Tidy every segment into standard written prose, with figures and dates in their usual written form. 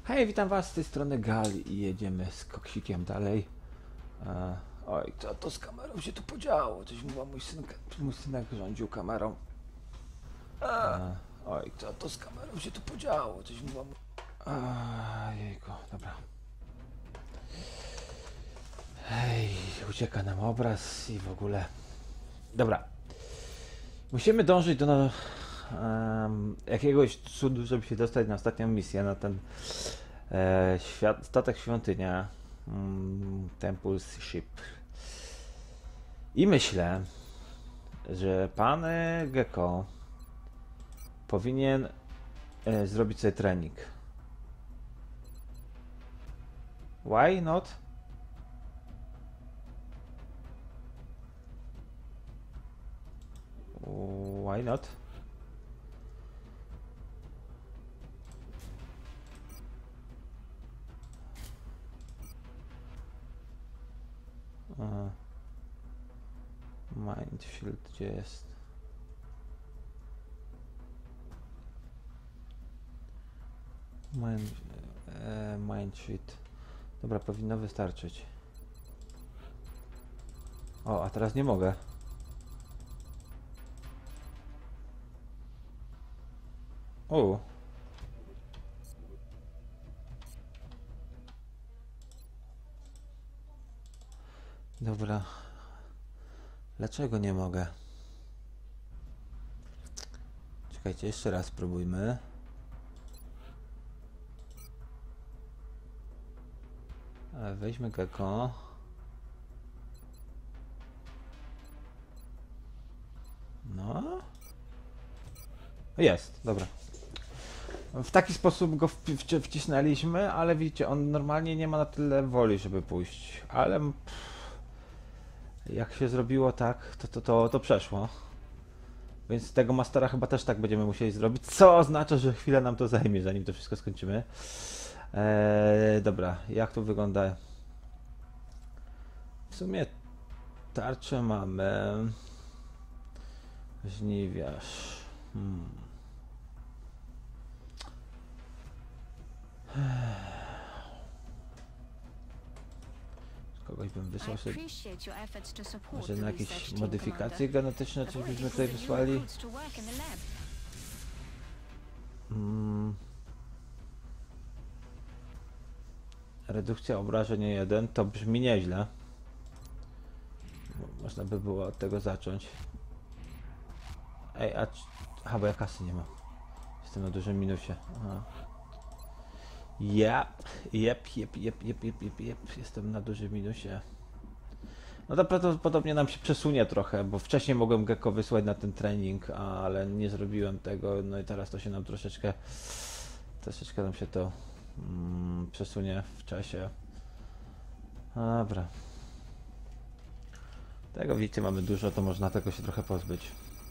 Hej, witam was z tej strony Gal i jedziemy z koksikiem dalej. Oj, co to z kamerą się tu podziało? Coś chyba mój synek rządził kamerą. Oj, co to z kamerą się tu podziało? Coś chyba... Jejku, dobra. Hej, ucieka nam obraz i w ogóle... Dobra. Musimy dążyć do jakiegoś cudu, żeby się dostać na ostatnią misję, na ten statek świątynia, Temple's Ship. I myślę, że pan Gecko powinien zrobić sobie trening. Why not? Why not? Minefield, gdzie jest? Minefield. Dobra, powinno wystarczyć. O, a teraz nie mogę. O. Dobra. Dlaczego nie mogę? Czekajcie, jeszcze raz spróbujmy. Weźmy Gecko. No. Jest, dobra. W taki sposób go wcisnęliśmy, ale widzicie, on normalnie nie ma na tyle woli, żeby pójść. Ale jak się zrobiło tak, to przeszło. Więc tego mastera chyba też tak będziemy musieli zrobić, co oznacza, że chwilę nam to zajmie, zanim to wszystko skończymy. Dobra, jak to wygląda? W sumie tarczę mamy. Żniwiarz. Kogoś bym wysłał sobie. Może na jakieś modyfikacje genetyczne coś byśmy tutaj wysłali. Redukcja obrażeń 1 to brzmi nieźle. Można by było od tego zacząć. Ej, aha, bo ja kasy nie mam. Jestem na dużym minusie. Aha. Jep. Jestem na dużym minusie. No to prawdopodobnie nam się przesunie trochę, bo wcześniej mogłem Gecko wysłać na ten trening, ale nie zrobiłem tego, no i teraz to się nam troszeczkę nam się to przesunie w czasie. Dobra. Tego widzicie, mamy dużo, to można tego się trochę pozbyć.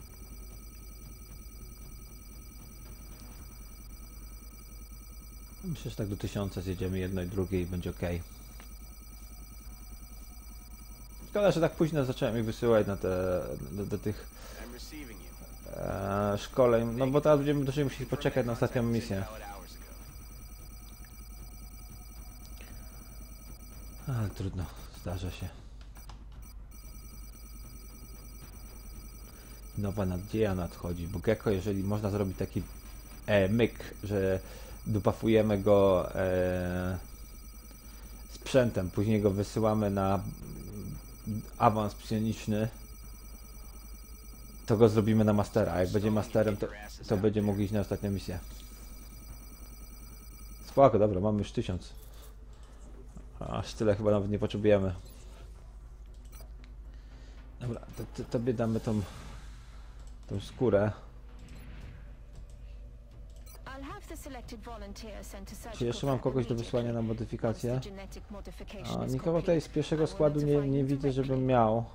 Myślę, że tak do 1000 zjedziemy jedno i drugie i będzie ok. Szkoda, że tak późno zacząłem ich wysyłać na do tych szkoleń, no bo teraz będziemy dłużej musieli poczekać na ostatnią misję. Ale trudno, zdarza się. Nowa nadzieja nadchodzi, bo Gecko, jeżeli można zrobić taki myk, że dopafujemy go sprzętem, później go wysyłamy na awans psioniczny, to go zrobimy na mastera, a jak będzie masterem, to będzie mógł iść na ostatnią misję. Spoko, dobra, mamy już 1000. Aż tyle chyba nawet nie potrzebujemy. Dobra, tobie damy tą skórę. Czy jeszcze mam kogoś do wysłania na modyfikację? Nikogo tutaj z pierwszego składu nie widzę, żebym miał.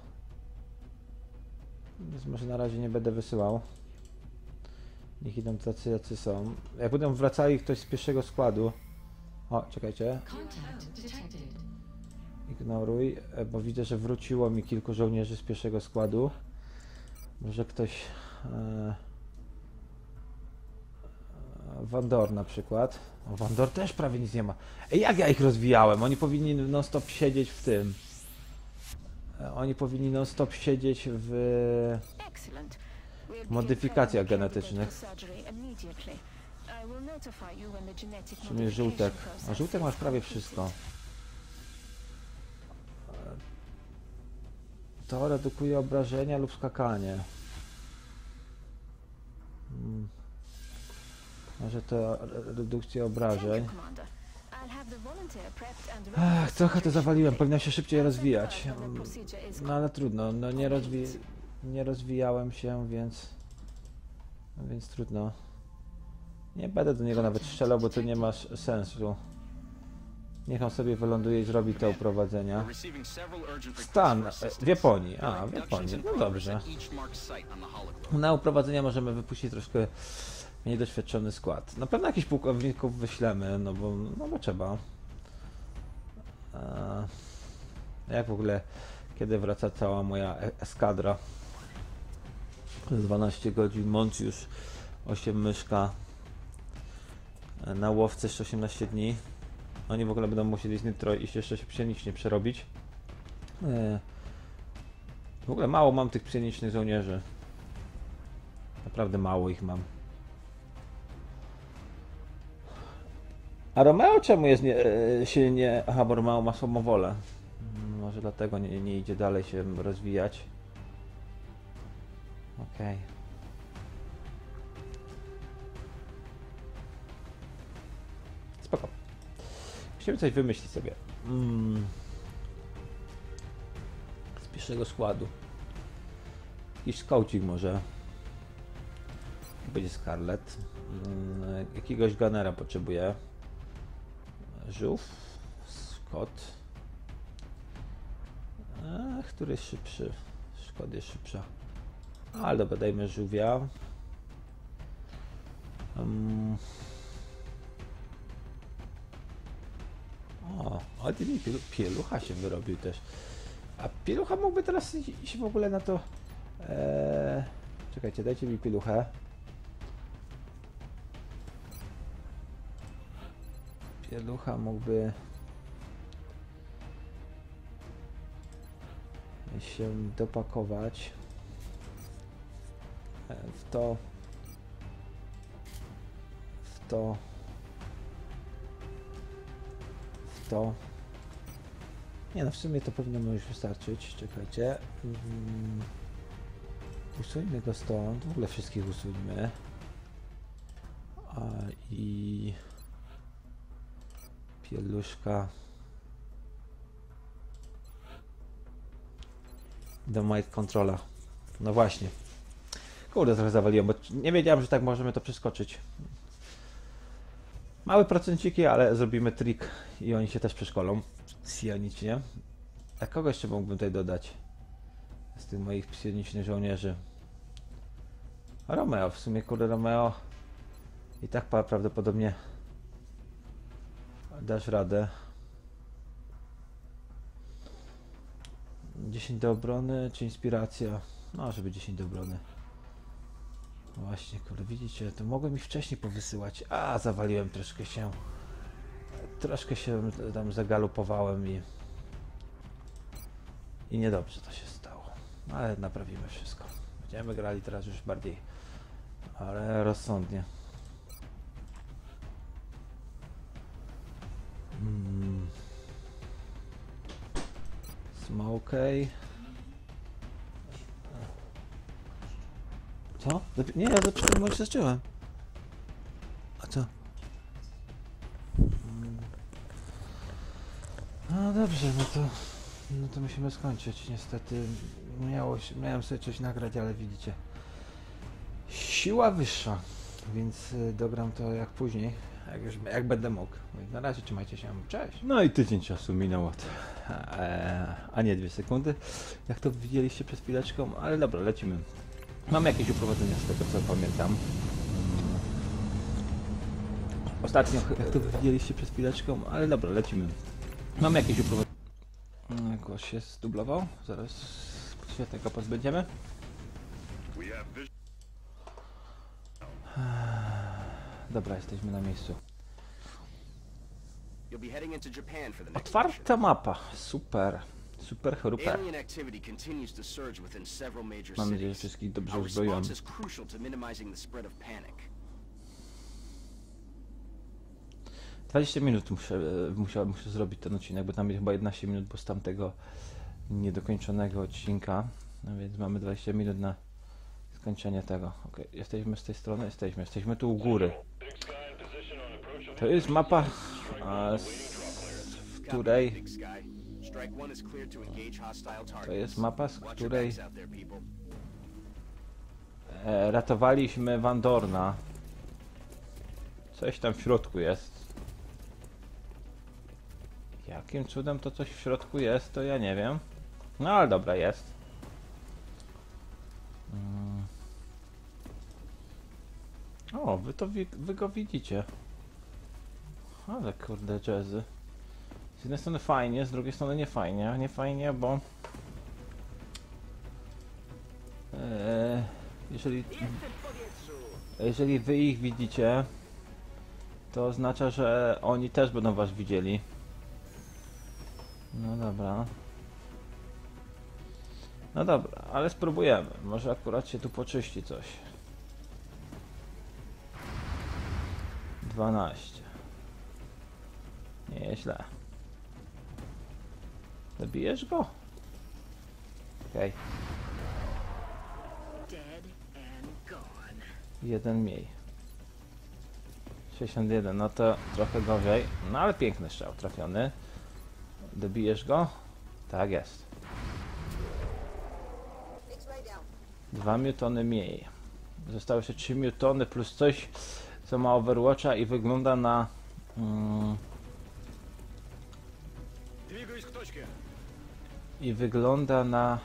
Więc może na razie nie będę wysyłał. Niech idą tacy, jacy są. Jak będą wracali ktoś z pierwszego składu... O, czekajcie. Ignoruj, bo widzę, że wróciło mi kilku żołnierzy z pierwszego składu. Może ktoś... Vandor na przykład. O, Vandor też prawie nic nie ma. Ej, jak ja ich rozwijałem? Oni powinni non stop siedzieć w tym. Oni powinni non stop siedzieć w modyfikacjach genetycznych. Czyli żółtek. A żółtek masz prawie wszystko. To redukuje obrażenia lub skakanie. Może to redukcja obrażeń. Ach, trochę to zawaliłem, powinno się szybciej rozwijać. No ale trudno, no nie rozwijałem się, więc trudno. Nie będę do niego nawet strzelał, bo to nie ma sensu. Niech on sobie wyląduje i zrobi te uprowadzenia. Stan w Japonii. A, w Japonii. No dobrze. Na uprowadzenia możemy wypuścić troszkę mniej doświadczony skład. Na pewno jakichś pułkowników wyślemy, no bo trzeba. Jak w ogóle, kiedy wraca cała moja eskadra? 12 godzin, Monciusz, 8 myszka. Na łowce jeszcze 18 dni. Oni w ogóle będą musieli z Nitro iść jeszcze się psionicznie przerobić. W ogóle mało mam tych psionicznych żołnierzy. Naprawdę mało ich mam. A Romeo czemu jest silnie... Aha, bo Romeo ma słabą wolę. Może dlatego nie idzie dalej się rozwijać. Okej. Spoko. Musimy coś wymyślić sobie. Z pierwszego składu. Jakiś skaucik może. Będzie Scarlet. Jakiegoś Gunnera potrzebuję. Żółw. Scott. Który jest szybszy? Scott jest szybsza. Ale dobra, dajmy żółwia. Ale ty mi pielucha się wyrobił też. A pielucha mógłby teraz iść w ogóle na to... Czekajcie, dajcie mi pieluchę. Pielucha mógłby... się dopakować w to. Nie no, w sumie to powinno mu już wystarczyć. Czekajcie. Usuńmy go stąd. W ogóle wszystkich usuńmy. I pieluszka do Might Controla. No właśnie. Kurde, trochę zawaliłem, bo nie wiedziałem, że tak możemy to przeskoczyć. Małe procenciki, ale zrobimy trik i oni się też przeszkolą. Psionicznie. A kogo jeszcze mógłbym tutaj dodać? Z tych moich psionicznych żołnierzy. Romeo, w sumie kurde Romeo. I tak prawdopodobnie dasz radę. 10 do obrony, czy inspiracja? No, żeby 10 do obrony. Właśnie, kurde, widzicie, to mogłem ich wcześniej powysyłać. A, zawaliłem troszkę się tam zagalopowałem i niedobrze to się stało. Ale naprawimy wszystko. Będziemy grali teraz już bardziej, ale rozsądnie. Smokey. Co? Nie, ja już zacząłem. A co? No dobrze, no to musimy skończyć. Niestety miałem sobie coś nagrać, ale widzicie. Siła wyższa, więc dogram to jak później, jak będę mógł. Na razie trzymajcie się, cześć. No i tydzień czasu minął a nie 2 sekundy, jak to widzieliście przed chwileczką, ale dobra, lecimy. Mam jakieś uprowadzenia z tego co pamiętam. Ostatnio, jak to widzieliście przed chwileczką, ale dobra, lecimy. Mam jakieś uprowadzenia. Głos się zdublował, zaraz się tego pozbędziemy. Dobra, jesteśmy na miejscu. You'll be heading into Japan for the next Otwarta mapa. Super. Super chorupę. Alien activity continues to surge within several major Mam nadzieję, że cities. wszystkich dobrze Our uzbrojonych. response is crucial to minimizing the spread of panic. 20 minut muszę zrobić ten odcinek, bo tam jest chyba 11 minut, bo z tamtego niedokończonego odcinka. No więc mamy 20 minut na skończenie tego. Ok, jesteśmy z tej strony? Jesteśmy tu u góry. To jest mapa, w której... Big Sky. Strike one is cleared to engage hostile targets. To jest mapa, z Watch your której backs out there, people. ratowaliśmy Van Dorna. Coś tam w środku jest. Jakim cudem to coś w środku jest, to ja nie wiem. No ale dobra, jest. O, wy go widzicie. Ale kurde, jazzy. Z jednej strony fajnie, z drugiej strony nie fajnie. Nie fajnie, bo... jeżeli wy ich widzicie, to oznacza, że oni też będą was widzieli. No dobra. No dobra, ale spróbujemy. Może akurat się tu poczyści coś. 12. Nie jest źle. Zabijesz go? Okej. Jeden mniej. 61, no to trochę gorzej. No ale piękny strzał trafiony. Dobijesz go? Tak jest. 2 newtony mniej. Zostały jeszcze 3 newtony plus coś, co ma Overwatcha i wygląda na... I wygląda na...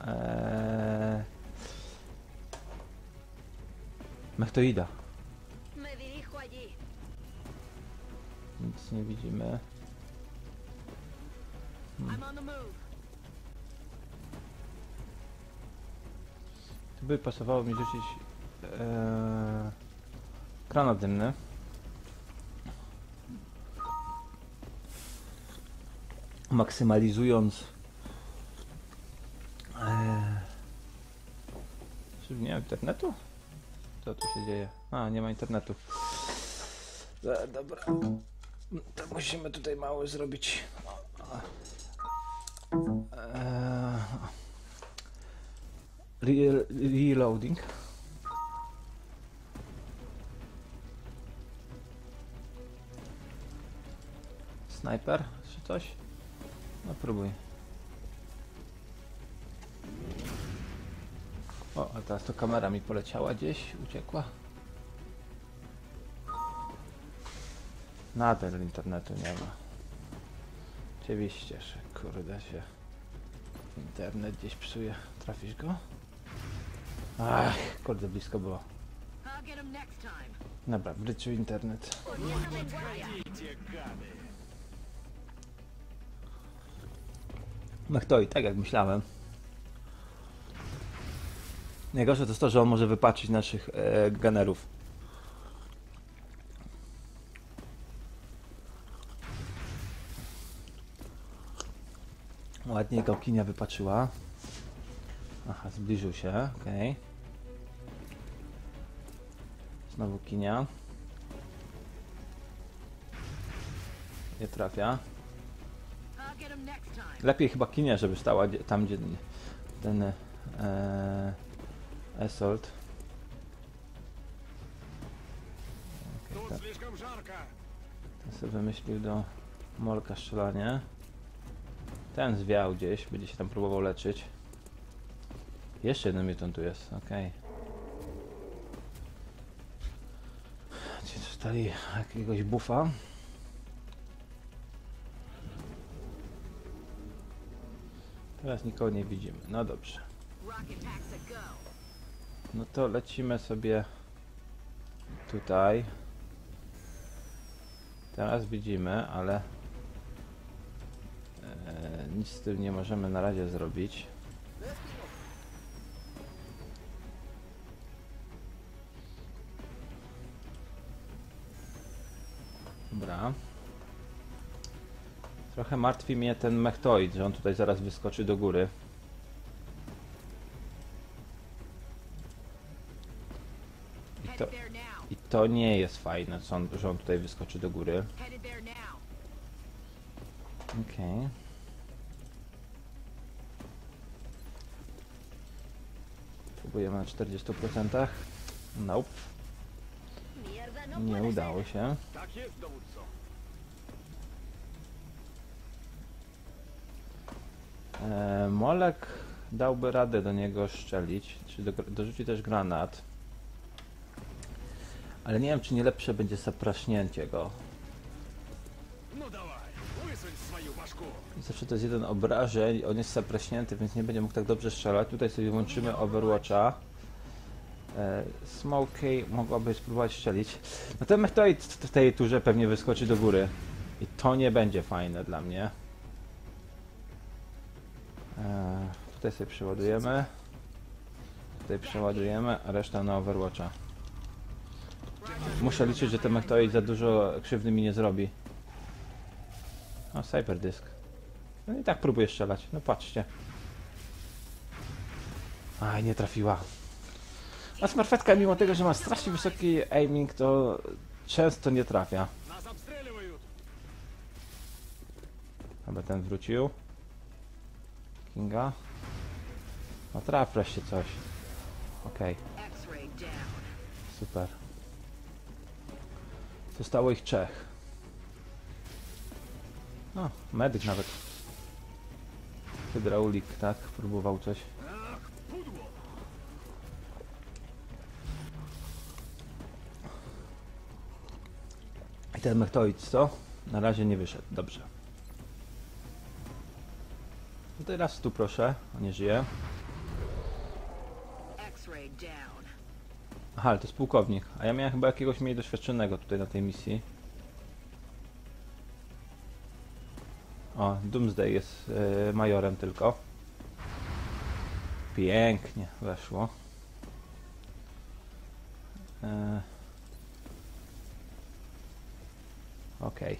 Mechtoida. Nic nie widzimy. Tu by pasowało mi rzucić granat dymny. Maksymalizując czy nie ma internetu? Co tu się dzieje? A, nie ma internetu. Dobra. To musimy tutaj mało zrobić. Reloading. Sniper czy coś? No próbuj. O, a teraz to kamera mi poleciała gdzieś, uciekła. Nadal internetu nie ma. Oczywiście, że kurde się internet gdzieś psuje. Trafisz go? Ach, kurde, blisko było. Dobra, wrócił internet. Mechtoi, tak jak myślałem. Najgorsze to jest to, że on może wypatrzyć naszych gunnerów. Ładnie gałkinia wypatrzyła. Aha, zbliżył się, okej. Znowu kinia. Nie trafia. Lepiej chyba kinia, żeby stała tam, gdzie ten assault. Okay, ten sobie wymyślił do molka strzelanie. Ten zwiał gdzieś, będzie się tam próbował leczyć. Jeszcze jeden mutant tu jest, okej. Ci dostali jakiegoś buffa. Teraz nikogo nie widzimy, no dobrze. No to lecimy sobie tutaj. Teraz widzimy, ale nic z tym nie możemy na razie zrobić. Dobra. Trochę martwi mnie ten mechtoid, że on tutaj zaraz wyskoczy do góry. Headed there now. I to nie jest fajne, że on tutaj wyskoczy do góry. Headed there now. Okej. Próbujemy na 40%. Nope. Mierda, no Nie puede udało ser. się. Tak jest, dowódco. Molek dałby radę do niego strzelić, czy dorzuci też granat. Ale nie wiem, czy nie lepsze będzie zapraśnięcie go. No dawaj, wysuń swoją baszku. Zawsze to jest jeden obrażeń, on jest zapraśnięty, więc nie będzie mógł tak dobrze strzelać. Tutaj sobie włączymy Overwatcha. Smokey mogłaby spróbować strzelić. No ten mechtoid w tej turze pewnie wyskoczy do góry. I to nie będzie fajne dla mnie. Tutaj sobie przeładujemy. Tutaj przeładujemy, a reszta na Overwatcha. Muszę liczyć, że ten mechtoid za dużo krzywdy mi nie zrobi. O, Cyberdysk. No i tak próbuję strzelać. No patrzcie. Aj, nie trafiła. A smarfetka, mimo tego, że ma strasznie wysoki aiming, to często nie trafia. Nas obstreливают. Chyba ten wrócił. Kinga. No traf wreszcie coś. Okej, X-ray down. super. Zostało ich 3. O, medyk nawet. Hydraulik, tak, próbował coś. Ach, pudło. I ten mechtoid, co? Na razie nie wyszedł, dobrze. No teraz tu proszę, on nie żyje. X-ray down. Aha, ale to jest pułkownik, a ja miałem chyba jakiegoś mniej doświadczonego tutaj na tej misji. O, Doomsday jest majorem tylko. Pięknie weszło. Okej.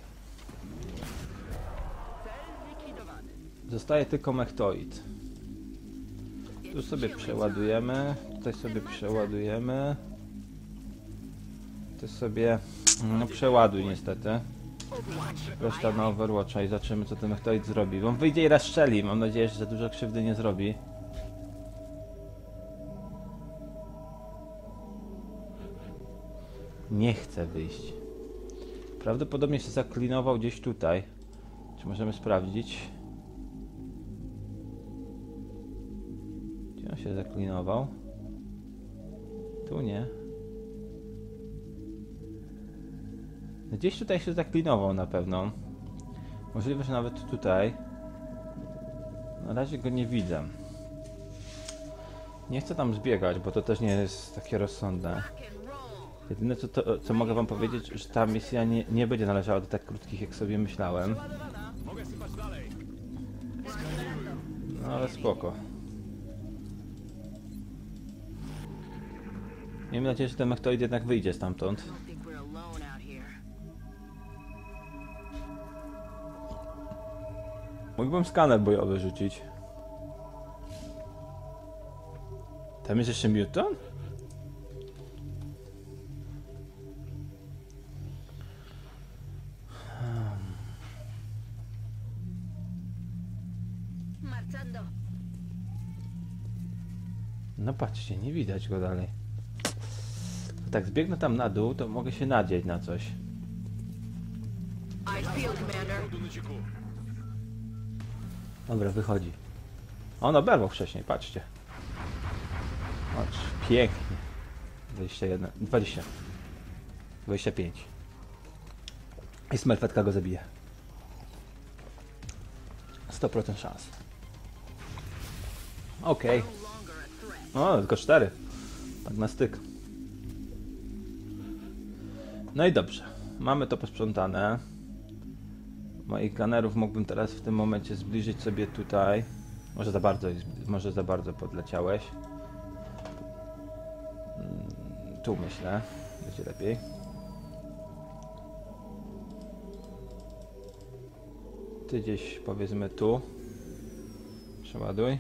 Cel zlikwidowany. Zostaje tylko mechtoid. Tu sobie przeładujemy, tutaj sobie przeładujemy. Tu sobie... No przeładuj niestety. Reszta na Overwatcha i zobaczymy, co ten mechtoid zrobi. On wyjdzie i raz strzeli, mam nadzieję, że za dużo krzywdy nie zrobi. Nie chce wyjść. Prawdopodobnie się zaklinował gdzieś tutaj. Czy możemy sprawdzić? Gdzie on się zaklinował? Tu nie. Gdzieś tutaj się zaklinował na pewno. Możliwe, że nawet tutaj. Na razie go nie widzę. Nie chcę tam zbiegać, bo to też nie jest takie rozsądne. Rock and roll. Jedyne co mogę wam powiedzieć, że ta misja nie będzie należała do tak krótkich, jak sobie myślałem. Mogę sypać dalej. No ale spoko. Miejmy nadzieję, że ten mechtoid jednak wyjdzie stamtąd. Don't think we're alone out here. Mógłbym skaner bojowy rzucić. Tam jest jeszcze Muton? Marchando. No patrzcie, nie widać go dalej. Tak zbiegnę tam na dół, to mogę się nadzieć na coś. I feel, Commander. Tu na cieku. Dobra, wychodzi. On oberwał wcześniej, patrzcie. Patrz, pięknie. 21, 20. 25. I smerfetka go zabije. 100% szans. Okej. No longer a threat. O, tylko 4. Tak na styk. No i dobrze. Mamy to posprzątane. Moich gunnerów mógłbym teraz w tym momencie zbliżyć sobie tutaj. Może za bardzo podleciałeś. Tu myślę. Będzie lepiej. Ty gdzieś powiedzmy tu. Przeładuj.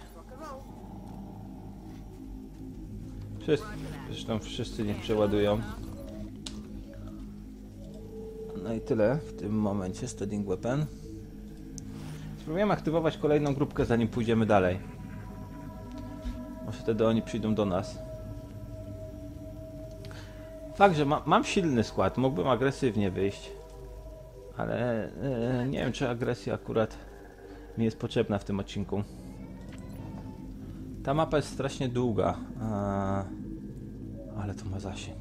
Zresztą wszyscy niech przeładują. No i tyle w tym momencie. Studying weapon. Spróbujemy aktywować kolejną grupkę, zanim pójdziemy dalej. Może wtedy oni przyjdą do nas. Fakt, że mam silny skład, mógłbym agresywnie wyjść. Ale nie wiem, czy agresja akurat mi jest potrzebna w tym odcinku. Ta mapa jest strasznie długa. Ale to ma zasięg.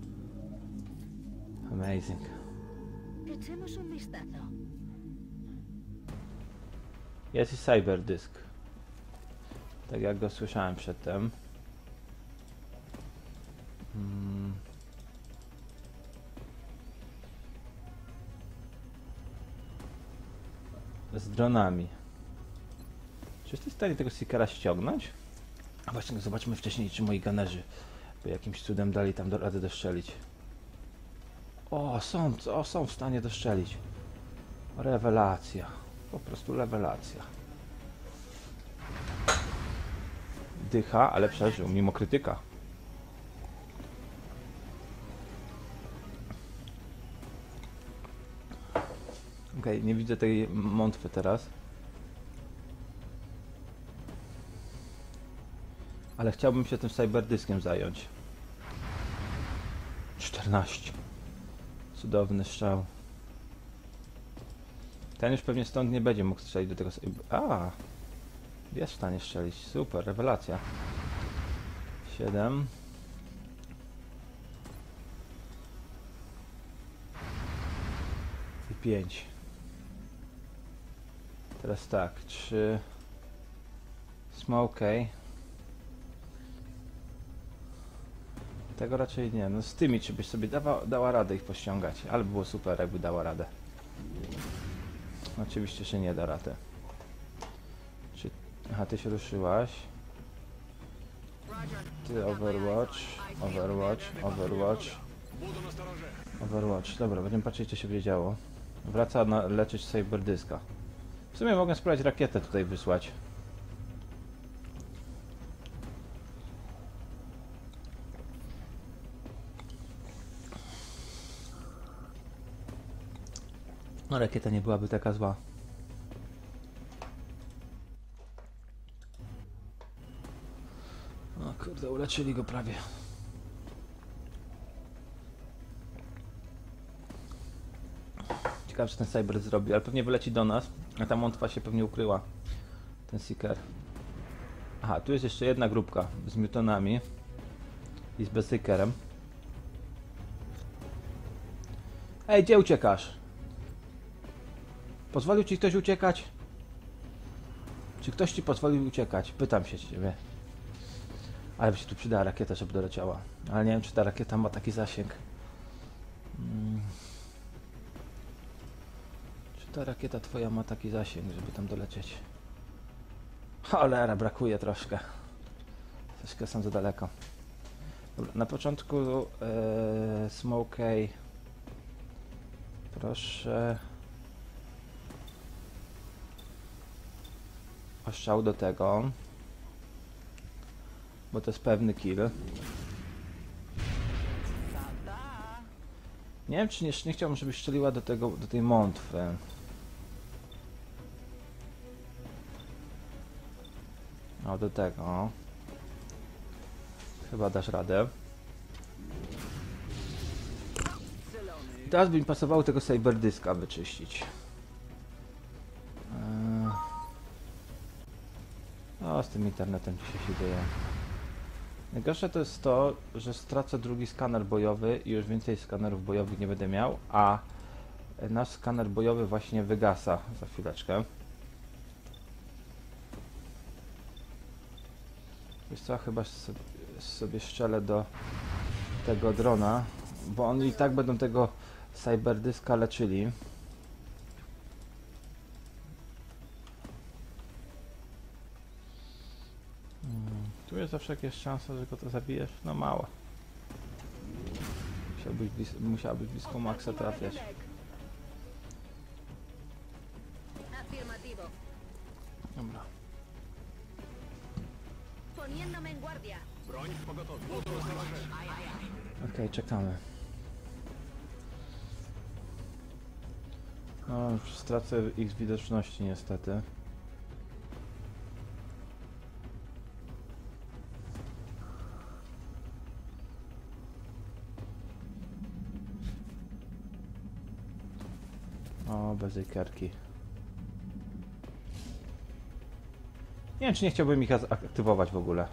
Amazing. Echemos un vistazo. Jest i cyberdysk. Tak jak go słyszałem przedtem. Z dronami. Czy jesteś w stanie tego Seekera ściągnąć? A właśnie, zobaczmy wcześniej, czy moi gunnerzy by jakimś cudem dali tam radę dostrzelić. Są w stanie dostrzelić. Rewelacja. Po prostu rewelacja. Dycha, ale przeżył, mimo krytyka. Okej, nie widzę tej mątwy teraz. Ale chciałbym się tym cyberdyskiem zająć. 14. Cudowny strzał. Ten już pewnie stąd nie będzie mógł strzelić do tego... Jest w stanie strzelić. Super, rewelacja. 7. I 5. Teraz tak, 3. Smokey. Tego raczej nie. No z tymi czy byś sobie dała radę ich pościągać. Ale by było super, jakby dała radę. Oczywiście, że nie da rady. Aha, ty się ruszyłaś. Ty Overwatch. Буду настороже. Overwatch. Dobra, będziemy patrzeć, co się będzie działo. Wraca leczyć cyberdyska. W sumie mogę spróbować rakietę tutaj wysłać. No, rakieta nie byłaby taka zła. O kurde, uleczyli go prawie. Ciekawe, czy ten cyber zrobi, ale pewnie wyleci do nas, a ta mątwa się pewnie ukryła. Ten Seeker. Aha, tu jest jeszcze jedna grupka z Mutonami i z Berserkerem. Ej, gdzie uciekasz? Pozwolił ci ktoś uciekać? Czy ktoś ci pozwolił uciekać? Pytam się ciebie. Ale by się tu przydała rakieta, żeby doleciała. Ale nie wiem, czy ta rakieta ma taki zasięg. Czy ta rakieta twoja ma taki zasięg, żeby tam dolecieć? Cholera, brakuje troszkę. Troszkę są za daleko. Dobra, na początku Smokey. Proszę. Ostrzał do tego. Bo to jest pewny kill. Nie wiem, czy nie chciałbym, żebyś strzeliła do tej mątwy. O, do tego. Chyba dasz radę. I teraz by mi pasowało tego cyberdyska wyczyścić. O, z tym internetem dzisiaj się dzieje. Najgorsze to jest to, że stracę drugi skaner bojowy i już więcej skanerów bojowych nie będę miał, a nasz skaner bojowy właśnie wygasa za chwileczkę. Wiesz co, chyba sobie strzelę do tego drona, bo oni i tak będą tego cyberdyska leczyli. Tu jest zawsze jakaś szansa, że go to zabijesz? No mała. Musiała być blisko maksa trafiać. Affirmative. objetivo. Dobra. Poniéndome en guardia. Broń w pogotowiu. Gotowe na razie. Okej, czekamy. O, już stracę ich widoczności niestety. O, bez ekerki. Nie wiem, czy nie chciałbym ich aktywować w ogóle.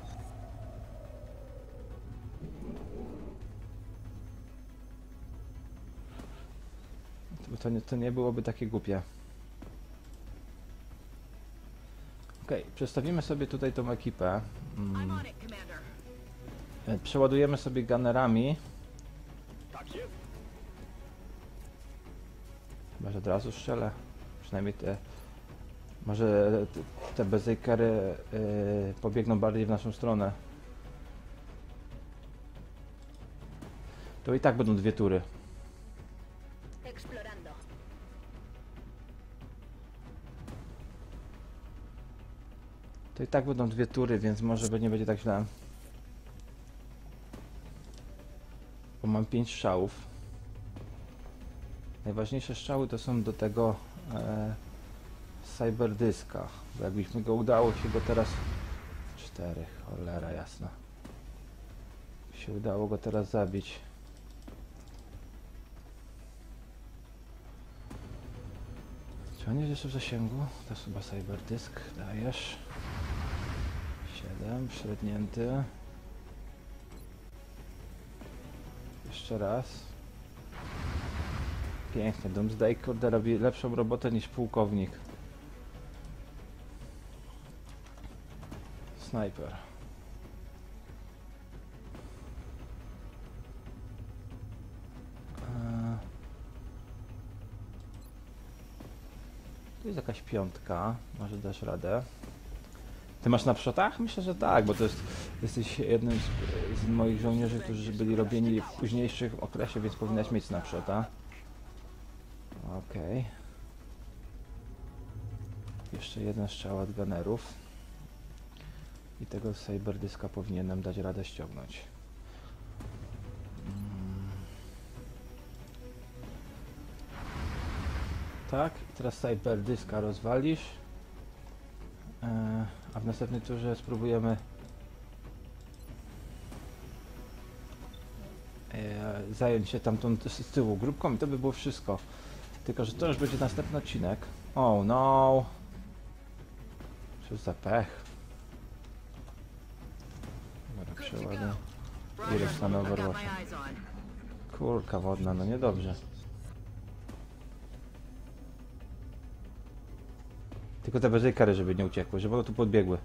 To nie byłoby takie głupie. Okej, przestawimy sobie tutaj tą ekipę. I'm on it, Commander. Przeładujemy sobie gunnerami. Tak jest. Chyba, że od razu strzelę. Przynajmniej te... Może te bezejkery pobiegną bardziej w naszą stronę. To i tak będą 2 tury. Explorando. To i tak będą 2 tury, więc może nie będzie tak źle. Bo mam 5 strzałów. Najważniejsze strzały to są do tego cyberdyska. Bo jakbyśmy go udało się go teraz... 4, cholera jasna. Się udało go teraz zabić. Czy on jest jeszcze w zasięgu? To jest chyba cyberdysk. Dajesz. 7, średnięty. Jeszcze raz. Pięknie, Doomsday kurde robi lepszą robotę niż pułkownik. Snajper. Tu jest jakaś 5, może dasz radę. Ty masz na przodach? Myślę, że tak, bo to jest, jesteś jednym z moich żołnierzy, którzy byli robieni w późniejszym okresie, więc powinnaś mieć snapshota. Okej. Jeszcze jeden strzał od gunnerów. I tego cyberdyska powinienem dać radę ściągnąć. Tak, i teraz cyberdyska rozwalisz. A w następnej turze spróbujemy zająć się tamtą z tyłu grupką i to by było wszystko. Tylko, że to już będzie następny odcinek. Oh no! Co za pech. Dobra, przeładuję. Ile stanę Overwatcha. Kurka wodna, no niedobrze. Tylko te bezejkary, żeby nie uciekły, żeby one tu podbiegły.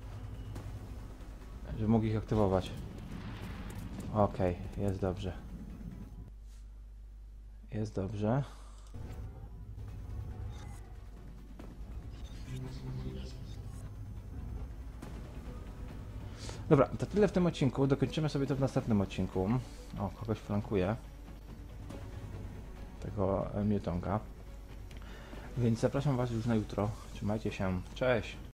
Żeby mógł ich aktywować. Okej, jest dobrze. Jest dobrze. Dobra, to tyle w tym odcinku. Dokończymy sobie to w następnym odcinku. O, kogoś flankuje. Tego Mutonga. Więc zapraszam Was już na jutro. Trzymajcie się. Cześć!